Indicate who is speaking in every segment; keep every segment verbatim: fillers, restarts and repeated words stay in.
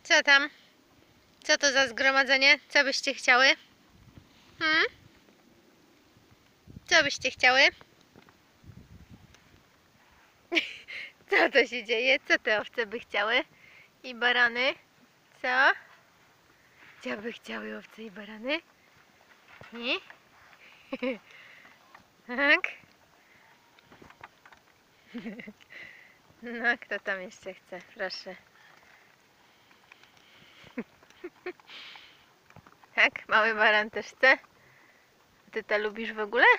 Speaker 1: Co tam? Co to za zgromadzenie? Co byście chciały? Hmm? Co byście chciały? Co to się dzieje? Co te owce by chciały? I barany? Co? Co by chciały owce i barany? Nie? Tak? No, kto tam jeszcze chce? Proszę. Tak? Mały baran też chce? Ty to lubisz w ogóle?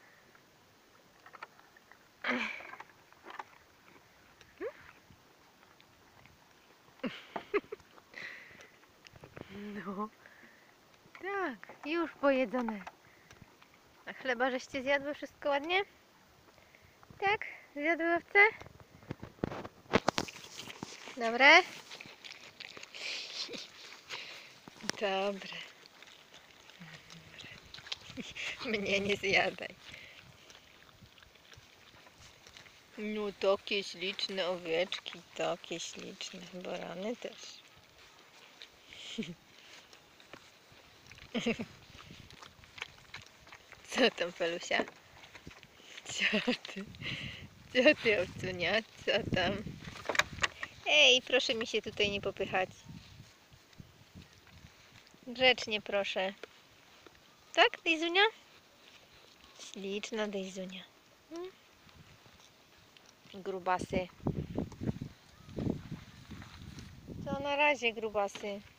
Speaker 1: No. Tak, już pojedzone. A chleba żeście zjadły wszystko ładnie? Tak? Zjadły owce? Dobre? Dobre. Mnie nie zjadaj. No takie śliczne owieczki, takie śliczne. Barany też. Co tam, Felusia? Co ty? Co ty, owcunia? Co tam? Ej, proszę mi się tutaj nie popychać. Grzecznie proszę. Tak, Dejzunia? Śliczna Dejzunia. Hmm? Grubasy. To na razie, grubasy.